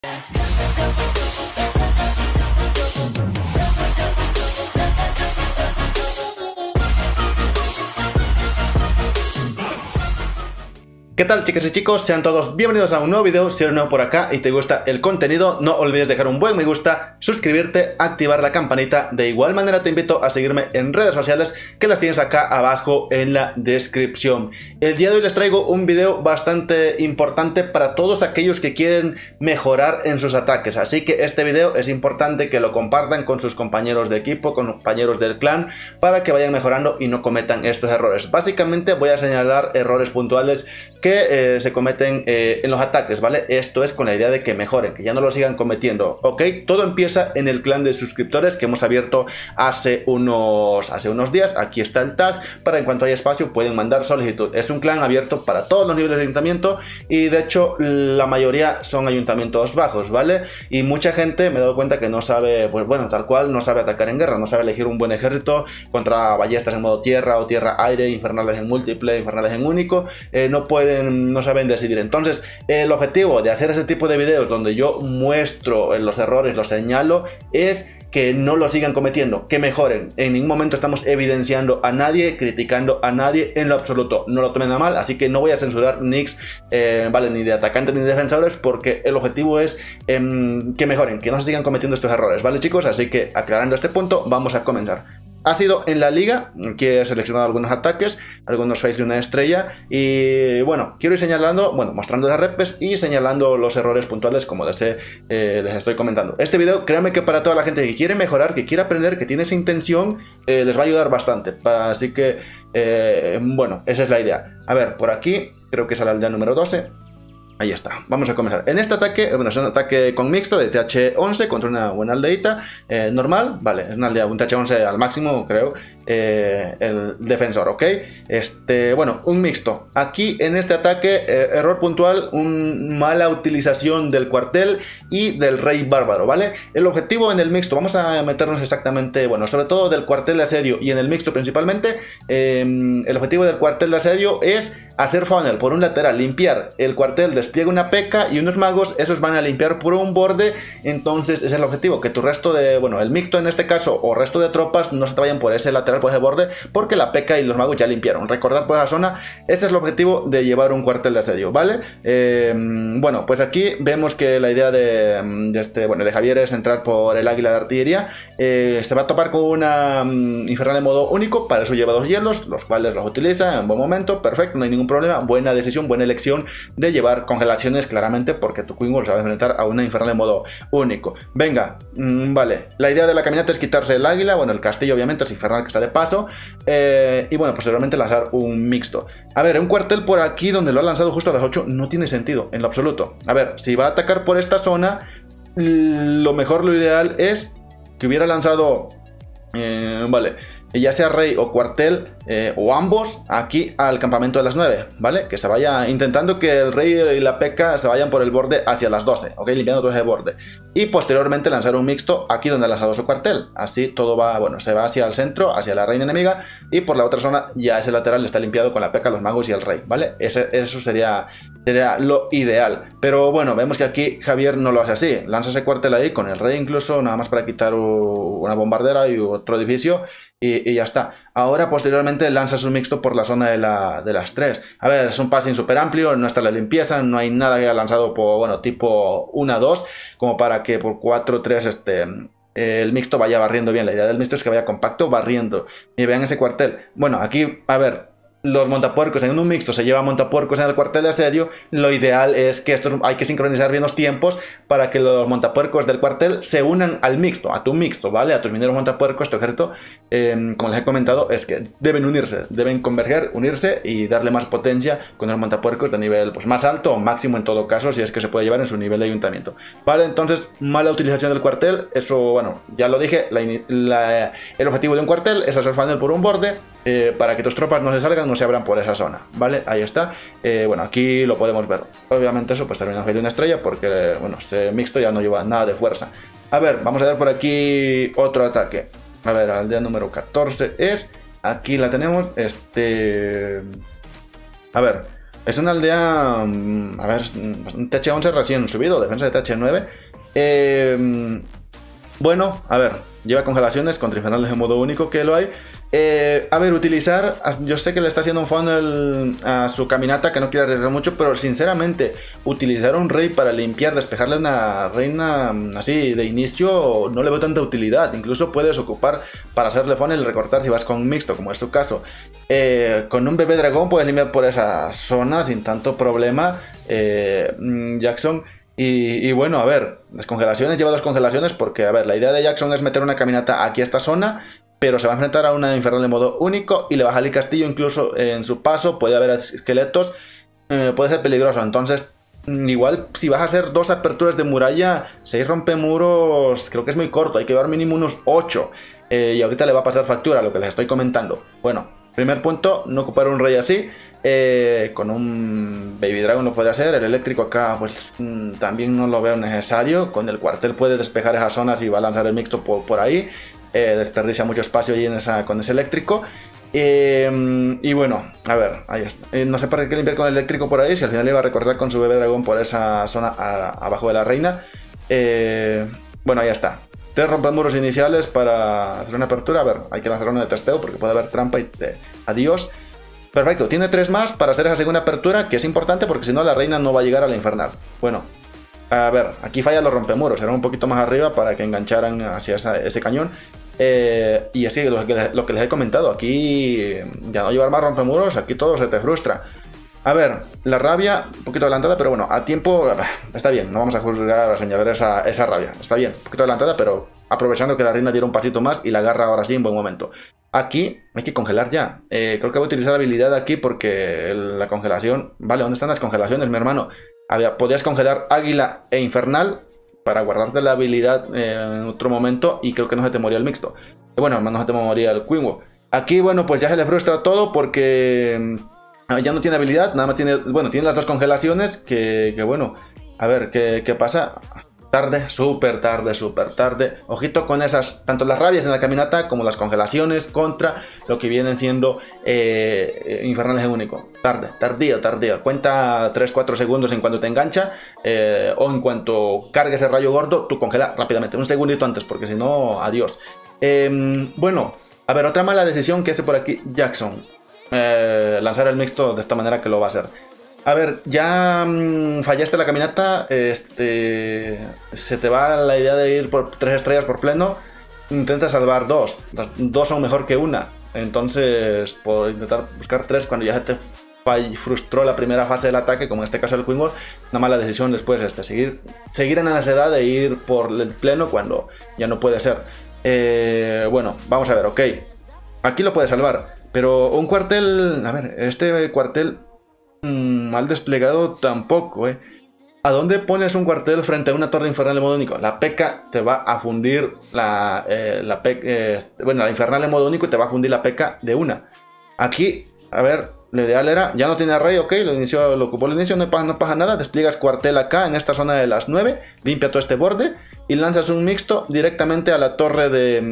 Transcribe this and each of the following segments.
¿Qué tal, chicas y chicos? Sean todos bienvenidos a un nuevo video. Si eres nuevo por acá y te gusta el contenido, no olvides dejar un buen me gusta, suscribirte, activar la campanita. De igual manera te invito a seguirme en redes sociales, que las tienes acá abajo en la descripción. El día de hoy les traigo un video bastante importante para todos aquellos que quieren mejorar en sus ataques. Así que este video es importante que lo compartan con sus compañeros de equipo, con compañeros del clan, para que vayan mejorando y no cometan estos errores. Básicamente voy a señalar errores puntuales que se cometen en los ataques, ¿vale? Esto es con la idea de que mejoren, que ya no lo sigan cometiendo, ¿ok? Todo empieza en el clan de suscriptores que hemos abierto hace unos días. Aquí está el tag, para en cuanto haya espacio pueden mandar solicitud. Es un clan abierto para todos los niveles de ayuntamiento y de hecho la mayoría son ayuntamientos bajos, ¿vale? Y mucha gente me he dado cuenta que no sabe, pues bueno, tal cual, no sabe atacar en guerra, no sabe elegir un buen ejército contra ballestas en modo tierra o tierra-aire, infernales en múltiple, infernales en único, no saben decidir. Entonces el objetivo de hacer ese tipo de videos donde yo muestro los errores, los señalo, es que no lo sigan cometiendo, que mejoren. En ningún momento estamos evidenciando a nadie, criticando a nadie en lo absoluto. No lo tomen a mal, así que no voy a censurar nicks, vale, ni de atacantes ni de defensores, porque el objetivo es que mejoren, que no se sigan cometiendo estos errores, ¿vale, chicos? Así que aclarando este punto, vamos a comenzar. Ha sido en la liga que he seleccionado algunos ataques, algunos face de una estrella, y bueno, quiero ir señalando, bueno, mostrando las repes y señalando los errores puntuales como les estoy comentando. Este video, créanme que para toda la gente que quiere mejorar, que quiere aprender, que tiene esa intención, les va a ayudar bastante. Así que, bueno, esa es la idea. A ver, por aquí, creo que es la aldea número 12. Ahí está, vamos a comenzar. En este ataque, bueno, es un ataque con mixto de TH11 contra una buena aldeita normal, vale, es una aldea, un TH11 al máximo, creo, el defensor, ¿ok? Bueno, un mixto. Aquí en este ataque, error puntual, una mala utilización del cuartel y del rey bárbaro, ¿vale? El objetivo en el mixto, vamos a meternos exactamente, bueno, sobre todo del cuartel de asedio y en el mixto principalmente, el objetivo del cuartel de asedio es hacer funnel por un lateral, limpiar el cuartel, despliega una P.E.K.K.A. y unos magos, esos van a limpiar por un borde. Entonces ese es el objetivo, que tu resto de, bueno, el mixto en este caso o resto de tropas no se te vayan por ese lateral, por ese borde, porque la P.E.K.K.A. y los magos ya limpiaron. Recordad por esa zona, ese es el objetivo de llevar un cuartel de asedio, ¿vale? Bueno, pues aquí vemos que la idea de Javier es entrar por el águila de artillería. Se va a topar con una infernal en modo único, para eso lleva 2 hielos, los cuales los utiliza en buen momento, perfecto, no hay ningún problema, buena decisión, buena elección de llevar congelaciones claramente, porque tu Queen Wolf se va a enfrentar a una infernal en modo único. Venga, vale, la idea de la caminata es quitarse el águila, bueno, el castillo obviamente es infernal que está de paso, y bueno, posteriormente lanzar un mixto. A ver, un cuartel por aquí donde lo ha lanzado justo a las 8 no tiene sentido en lo absoluto. A ver, si va a atacar por esta zona, lo mejor, lo ideal es que hubiera lanzado, vale, ya sea rey o cuartel, o ambos, aquí al campamento de las 9, ¿vale? Que se vaya intentando que el rey y la P.E.K.K.A. se vayan por el borde hacia las 12, ¿ok? Limpiando todo ese borde. Y posteriormente lanzar un mixto aquí donde ha lanzado su cuartel. Así todo va, bueno, se va hacia el centro, hacia la reina enemiga, y por la otra zona ya ese lateral está limpiado con la P.E.K.K.A., los magos y el rey, ¿vale? Eso sería lo ideal. Pero bueno, vemos que aquí Javier no lo hace así. Lanza ese cuartel ahí con el rey incluso, nada más para quitar una bombardera y otro edificio. Y ya está. Ahora posteriormente lanza su mixto por la zona de las 3. A ver, es un passing súper amplio, no está la limpieza, no hay nada que haya lanzado por, bueno, tipo 1-2, como para que por 4-3 el mixto vaya barriendo bien. La idea del mixto es que vaya compacto barriendo. Y vean ese cuartel. Bueno, aquí, a ver, los montapuercos en un mixto se lleva montapuercos en el cuartel de asedio. Lo ideal es que hay que sincronizar bien los tiempos para que los montapuercos del cuartel se unan al mixto, a tu mixto, ¿vale? A tus mineros montapuercos, tu ejército, como les he comentado, es que deben unirse, deben converger, unirse y darle más potencia con los montapuercos de nivel, pues, más alto o máximo en todo caso, si es que se puede llevar en su nivel de ayuntamiento, ¿vale? Entonces, mala utilización del cuartel, eso, bueno, ya lo dije, el objetivo de un cuartel es hacer funnel por un borde, para que tus tropas no se salgan, no se abran por esa zona, ¿vale? Ahí está. Bueno, aquí lo podemos ver. Obviamente eso pues termina de una estrella porque, bueno, este mixto ya no lleva nada de fuerza. A ver, vamos a ver por aquí otro ataque. A ver, aldea número 14 es... Aquí la tenemos, A ver, Es una aldea, a ver, un TH11 recién subido, defensa de TH9. Bueno, a ver, lleva congelaciones contra infernales de modo único, que lo hay. A ver, utilizar, yo sé que le está haciendo un funnel a su caminata que no quiere arriesgar mucho, pero sinceramente utilizar un rey para limpiar, despejarle una reina así de inicio no le veo tanta utilidad. Incluso puedes ocupar para hacerle funnel y recortar si vas con un mixto, como es tu caso. Con un bebé dragón puedes limpiar por esa zona sin tanto problema, Jackson. Y bueno, a ver, descongelaciones, lleva dos congelaciones porque, a ver, la idea de Jackson es meter una caminata aquí a esta zona, pero se va a enfrentar a una infernal de modo único y le baja el castillo, incluso en su paso puede haber esqueletos, puede ser peligroso. Entonces, igual si vas a hacer dos aperturas de muralla, 6 rompemuros, creo que es muy corto, hay que llevar mínimo unos 8. Y ahorita le va a pasar factura, lo que les estoy comentando. Bueno, primer punto, no ocupar un rey así. Con un Baby Dragon lo puede hacer. El eléctrico acá pues también no lo veo necesario. Con el cuartel puede despejar esas zonas y va a lanzar el mixto por ahí. Desperdicia mucho espacio ahí con ese eléctrico. Y bueno, a ver, ahí está. No sé para qué limpiar con el eléctrico por ahí, si al final le iba a recortar con su bebé dragón por esa zona abajo de la reina. Bueno, ahí está. 3 rompemuros iniciales para hacer una apertura. A ver, hay que lanzar uno de testeo porque puede haber trampa y adiós. Perfecto, tiene 3 más para hacer esa segunda apertura, que es importante porque si no la reina no va a llegar a la infernal. Bueno, a ver, aquí fallan los rompemuros, eran un poquito más arriba para que engancharan hacia ese cañón. Y así lo que les he comentado, aquí ya no llevar más rompemuros, aquí todo se te frustra. A ver, la rabia, un poquito adelantada, pero bueno, a tiempo está bien, no vamos a juzgar a señalar esa rabia, está bien, un poquito adelantada, pero aprovechando que la reina diera un pasito más y la agarra ahora sí en buen momento. Aquí hay que congelar ya, creo que voy a utilizar la habilidad aquí porque la congelación, vale, ¿dónde están las congelaciones, mi hermano? Podías congelar águila e infernal para guardarte la habilidad en otro momento y creo que no se te moría el mixto. Bueno, al menos no se te moría el Quinwo. Aquí, bueno, pues ya se le frustra todo porque ya no tiene habilidad, nada más tiene, bueno, tiene las dos congelaciones que bueno, a ver, ¿qué pasa? Tarde, súper tarde. Ojito con esas, tanto las rabias en la caminata como las congelaciones contra lo que vienen siendo infernales de único. Tardío. Cuenta 3-4 segundos en cuanto te engancha o en cuanto cargues el rayo gordo, tú congela rápidamente, un segundito antes, porque si no, adiós. Bueno, a ver, otra mala decisión que hace por aquí Jackson. Lanzar el mixto de esta manera que lo va a hacer. A ver, ya fallaste la caminata, se te va la idea de ir por 3 estrellas por pleno, intenta salvar 2, las 2 son mejor que una, entonces por intentar buscar 3 cuando ya se te frustró la primera fase del ataque, como en este caso el Quinwo, una mala decisión después seguir en la necesidad de ir por el pleno cuando ya no puede ser. Bueno, vamos a ver, ok, aquí lo puede salvar, pero un cuartel, a ver, este cuartel mal desplegado tampoco, ¿A dónde pones un cuartel frente a una torre infernal de modo único? La P.E.K.K.A. te va a fundir la infernal de modo único y te va a fundir la P.E.K.K.A. de una. Aquí, a ver, lo ideal era, ya no tiene rey, ok, lo ocupó al inicio, no pasa nada, despliegas cuartel acá en esta zona de las 9, limpia todo este borde y lanzas un mixto directamente a la torre de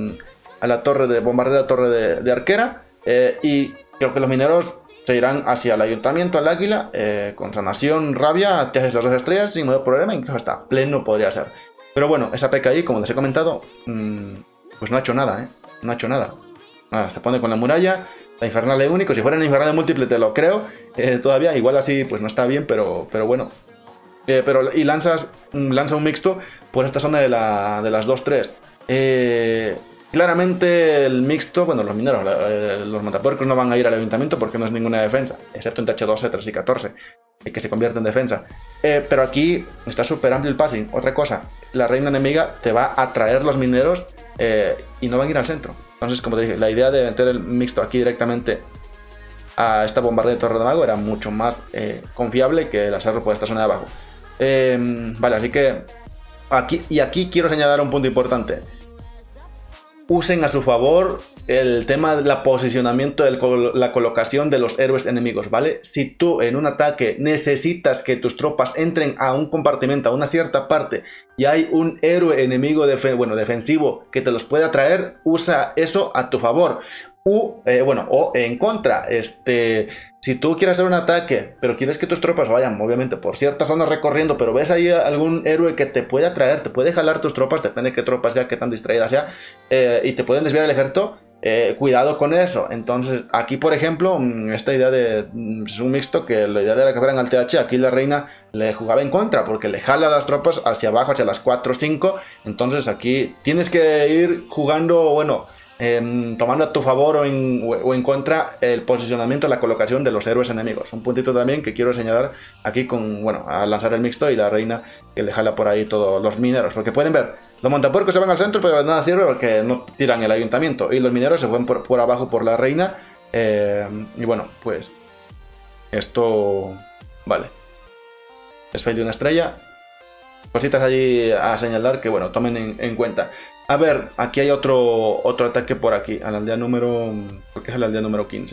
bombardeo, torre de arquera, y creo que los mineros se irán hacia el ayuntamiento, al águila, con sanación, rabia, te haces las 2 estrellas sin mayor problema, incluso hasta pleno podría ser. Pero bueno, esa P.E.K.K.A. como les he comentado, pues no ha hecho nada, no ha hecho nada. Se pone con la muralla, la infernal de único, si fuera una infernal de múltiple te lo creo, todavía, igual así pues no está bien, pero bueno. Y lanza un mixto por esta zona de las 2-3. Claramente el mixto, bueno, los mineros, los matapuercos no van a ir al ayuntamiento porque no es ninguna defensa, excepto en TH12, 3 y 14, que se convierte en defensa. Pero aquí está súper amplio el passing. Otra cosa, la reina enemiga te va a traer los mineros y no van a ir al centro. Entonces, como te dije, la idea de meter el mixto aquí directamente a esta bombardea de torre de mago era mucho más confiable que el hacerlo por esta zona de abajo. Vale, así que aquí quiero señalar un punto importante. Usen a su favor el tema del posicionamiento de la colocación de los héroes enemigos, ¿vale? Si tú en un ataque necesitas que tus tropas entren a un compartimento, a una cierta parte, y hay un héroe enemigo defensivo que te los pueda traer, usa eso a tu favor. Bueno, o en contra, si tú quieres hacer un ataque, pero quieres que tus tropas vayan, obviamente, por ciertas zonas recorriendo, pero ves ahí algún héroe que te puede atraer, te puede jalar tus tropas, depende de qué tropa sea, qué tan distraída sea, y te pueden desviar el ejército, cuidado con eso. Entonces, aquí, por ejemplo, esta idea es un mixto, que la idea de la que fueran al TH, aquí la reina le jugaba en contra, porque le jala a las tropas hacia abajo, hacia las 4 o 5, entonces aquí tienes que ir jugando, bueno, tomando a tu favor o en contra el posicionamiento, la colocación de los héroes enemigos. Un puntito también que quiero señalar aquí con, bueno, a lanzar el mixto y la reina que le jala por ahí todos los mineros, porque pueden ver, los montapuercos se van al centro, pero de nada sirve porque no tiran el ayuntamiento, y los mineros se van por abajo por la reina, y bueno, pues esto, vale, es fail de una estrella. Cositas allí a señalar que, bueno, tomen en cuenta. A ver, aquí hay otro ataque por aquí, a la aldea número... creo que es la aldea número 15.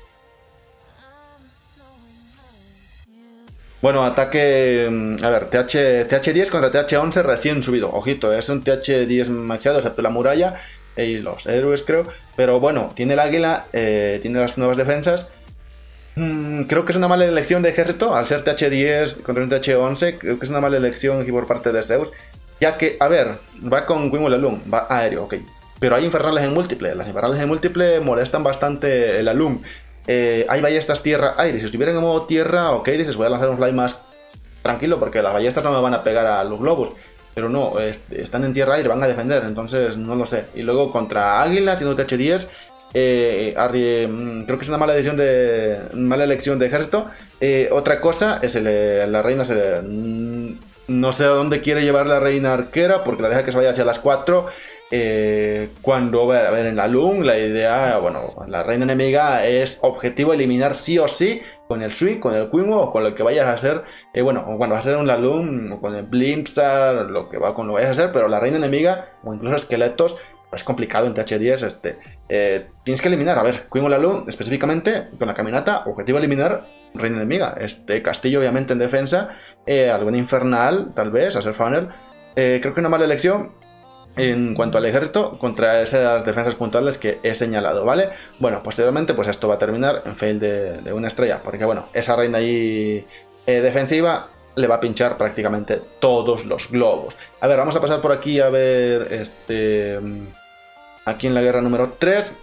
Bueno, ataque... a ver, TH10 contra TH11 recién subido. Ojito, es un TH10 maxeado, excepto la muralla y los héroes, creo. Pero bueno, tiene el águila, tiene las nuevas defensas. Creo que es una mala elección de ejército, al ser TH10 contra un TH11, creo que es una mala elección aquí por parte de Zeus. Ya que, a ver, va con Wingwall Alum, va aéreo, ok. Pero hay infernales en múltiple. Las infernales en múltiple molestan bastante el Alum. Hay ballestas tierra-aire. Si estuvieran en modo tierra, ok, dices, voy a lanzar un fly más tranquilo porque las ballestas no me van a pegar a los globos. Pero no, están en tierra-aire, van a defender, entonces no lo sé. Y luego contra Águila, siendo TH10, creo que es una mala elección de ejército. Otra cosa es la reina no sé a dónde quiere llevar la reina arquera, porque la deja que se vaya hacia las 4. Cuando, a ver, en la LUM, la idea, bueno, la reina enemiga es objetivo eliminar sí o sí con el Sui, con el Quinwo o con lo que vayas a hacer. Bueno, o cuando vas a hacer un LUM, o con el Blimpsar, con lo vayas a hacer, pero la reina enemiga, o incluso esqueletos, es complicado en TH10. Tienes que eliminar, a ver, Quinwo Lalum específicamente con la caminata, objetivo eliminar reina enemiga. Castillo obviamente en defensa, alguna infernal tal vez, hacer funnel. Creo que una mala elección en cuanto al ejército contra esas defensas puntuales que he señalado, ¿vale? Bueno, posteriormente pues esto va a terminar en fail de una estrella, porque bueno, esa reina ahí defensiva le va a pinchar prácticamente todos los globos. A ver, vamos a pasar por aquí a ver aquí en la guerra número 3.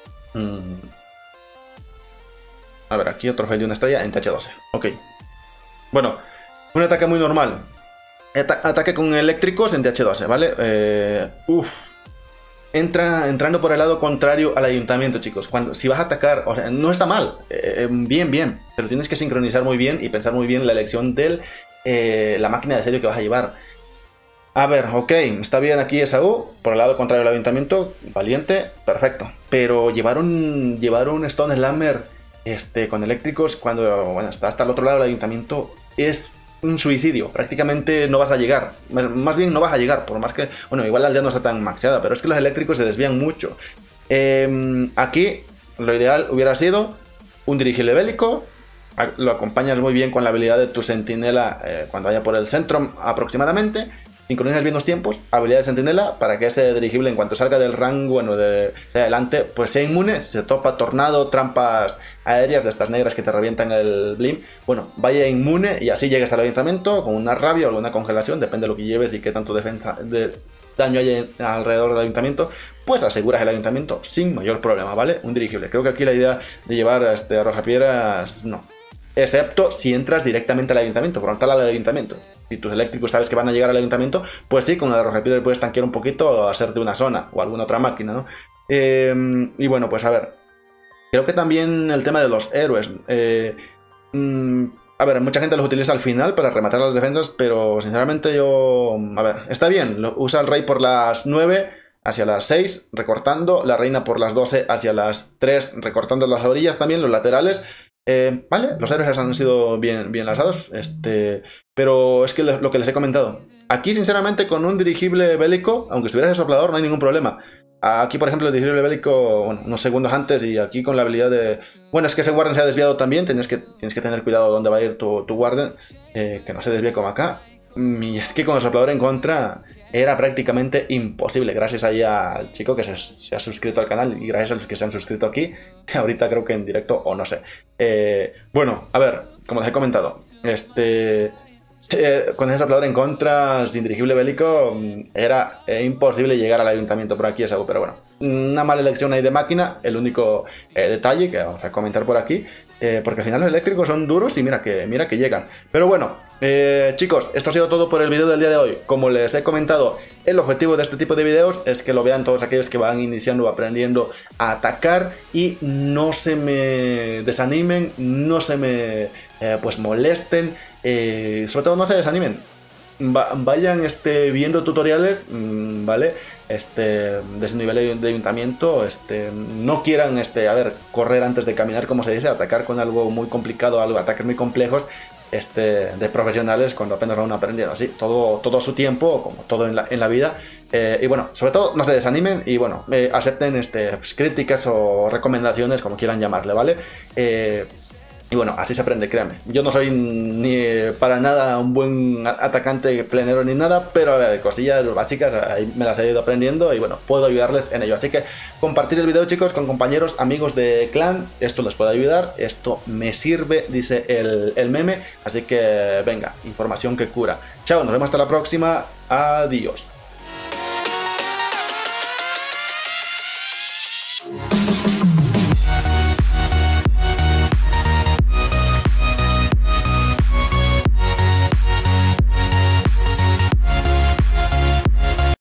A ver, aquí otro fail de una estrella en TH12. Ok. Bueno, un ataque muy normal. Ataque con eléctricos en TH12, ¿vale? Entrando por el lado contrario al ayuntamiento, chicos. Si vas a atacar, o sea, no está mal. Bien. Pero tienes que sincronizar muy bien y pensar muy bien la elección de la máquina de asedio que vas a llevar. A ver, ok, está bien aquí Esaú, por el lado contrario al ayuntamiento, valiente, perfecto. Pero llevar un Stone Slammer con eléctricos cuando, bueno, está hasta el otro lado del ayuntamiento es un suicidio, prácticamente no vas a llegar, más bien no vas a llegar, por más que, bueno, igual la aldea no está tan maxeada, pero es que los eléctricos se desvían mucho. Aquí lo ideal hubiera sido un dirigible bélico, lo acompañas muy bien con la habilidad de tu sentinela cuando vaya por el centro aproximadamente, sincronizas bien los tiempos, habilidad de sentinela para que este dirigible en cuanto salga del rango, bueno, sea adelante, pues sea inmune, si se topa tornado, trampas aéreas de estas negras que te revientan el blimp, bueno, vaya inmune y así llegues al ayuntamiento con una rabia o alguna congelación, depende de lo que lleves y qué tanto daño hay alrededor del ayuntamiento, pues aseguras el ayuntamiento sin mayor problema, ¿vale? Un dirigible. Creo que aquí la idea de llevar arrojapiedras, no. Excepto si entras directamente al ayuntamiento, frontal al ayuntamiento. Si tus eléctricos sabes que van a llegar al ayuntamiento, pues sí, con el arrojapiedra puedes tanquear un poquito o hacerte una zona o alguna otra máquina, ¿no? Y bueno, pues a ver. Creo que también el tema de los héroes. A ver, mucha gente los utiliza al final para rematar las defensas, pero sinceramente yo... A ver, está bien. Usa el rey por las 9 hacia las 6, recortando. La reina por las 12 hacia las 3, recortando las orillas también, los laterales. Vale, los héroes han sido bien lanzados, pero es que lo que les he comentado. Aquí, sinceramente, con un dirigible bélico, aunque estuvieras de soplador, no hay ningún problema. Aquí, por ejemplo, el dirigible bélico, bueno, unos segundos antes, y aquí con la habilidad de... Bueno, es que ese Warden se ha desviado también, tienes que tener cuidado dónde va a ir tu Warden, que no se desvíe como acá. Y es que con el soplador en contra, era prácticamente imposible. Gracias ahí al chico que se ha suscrito al canal y gracias a los que se han suscrito aquí, ahorita creo que en directo o no sé. Bueno, a ver, como les he comentado, con esa palabra en contra, sin dirigible bélico, era imposible llegar al ayuntamiento por aquí, es algo, pero bueno. Una mala elección ahí de máquina, el único detalle que vamos a comentar por aquí, porque al final los eléctricos son duros y mira que llegan. Pero bueno, chicos, esto ha sido todo por el vídeo del día de hoy. Como les he comentado, el objetivo de este tipo de vídeos es que lo vean todos aquellos que van iniciando o aprendiendo a atacar y no se me desanimen, no se me pues molesten, sobre todo no se desanimen. Vayan viendo tutoriales, ¿vale? De su nivel de ayuntamiento, no quieran, a ver, correr antes de caminar, como se dice, atacar con algo muy complicado, ataques muy complejos, de profesionales cuando apenas van aprendiendo, así, todo a su tiempo, como todo en la vida, y bueno, sobre todo no se desanimen y bueno, acepten pues, críticas o recomendaciones, como quieran llamarle, ¿vale? Y bueno, así se aprende, créanme. Yo no soy ni para nada un buen atacante plenero ni nada, pero a ver, cosillas básicas ahí me las he ido aprendiendo y bueno, puedo ayudarles en ello. Así que compartir el video, chicos, con compañeros, amigos de clan, esto les puede ayudar, esto me sirve, dice el meme. Así que venga, información que cura. Chao, nos vemos hasta la próxima, adiós.